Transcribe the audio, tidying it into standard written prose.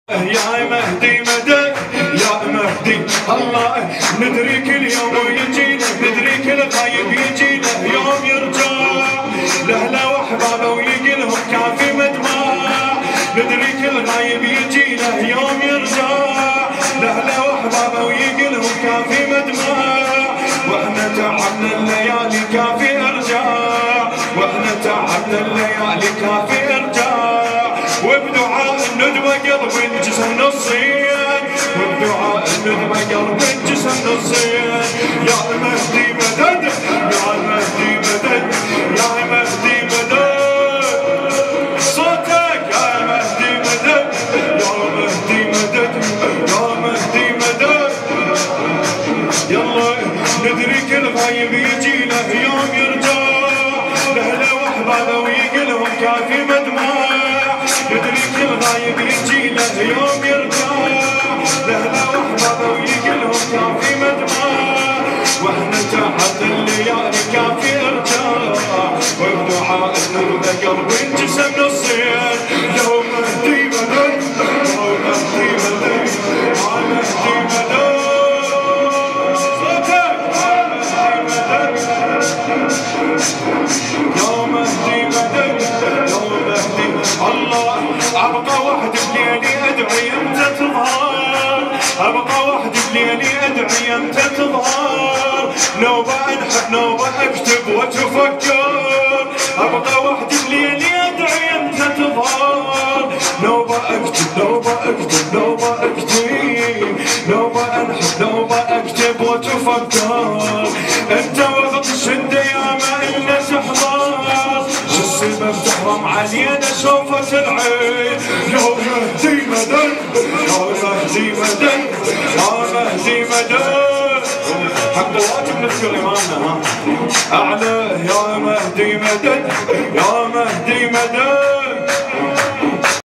يا مهدي مدد يا مهدي الله ندري كل يوم يجينا ندري كل غايب يجينا يوم يرجع لأهله وأحبابه ويقلهم كافي مدمع ندري كل غايب يجينا يوم يرجع لأهله وأحبابه ويقلهم كافي مدمع واحنا تعبنا الليالي كافي ارجع واحنا تعبنا الليالي كافي ارجع وبدعاء الندبه قلب الجسم نصين وبدعاء الندبه قلب الجسم نصين يا مهدي مدد يا مهدي مدد يا مهدي مدد صوتك يا مهدي مدد يا مهدي مدد يا مهدي مدد يلا ندري كل غايب يجينا يوم يرجع لأهله وأحبابه ويقلهم كافي مدمع ندري كل غايب يجينا يوم يرجع لأهله وأحبابه ويقلهم كافي مدمع واحنا تحت الليالي كافي ارجع وبدعاء الندبه قلب الجسم نصين يا مهدي مدد يا مهدي مدد يا مهدي مدد يا مهدي مدد يا مهدي الله ابقى وحدي بليلي ادعي امتى تظهر ابقى وحدي بليلي ادعي امتى تظهر نوبه انحب نوبه اكتب وتفكر ابقى وحدي بليلي ادعي امتى تظهر نوبه اكتب نوبه اكتب نوبه اكتب نوبه انحب نوبه اكتب وتفكر انت وقت الشده يا ما إلنا تحضر شو السبب تحرم علينا شوفة العين يا مهدي مدد يا مهدي مدد يا مهدي مدد حق الواجب نذكر إمامنا أعلى يا مهدي مدد يا مهدي مدد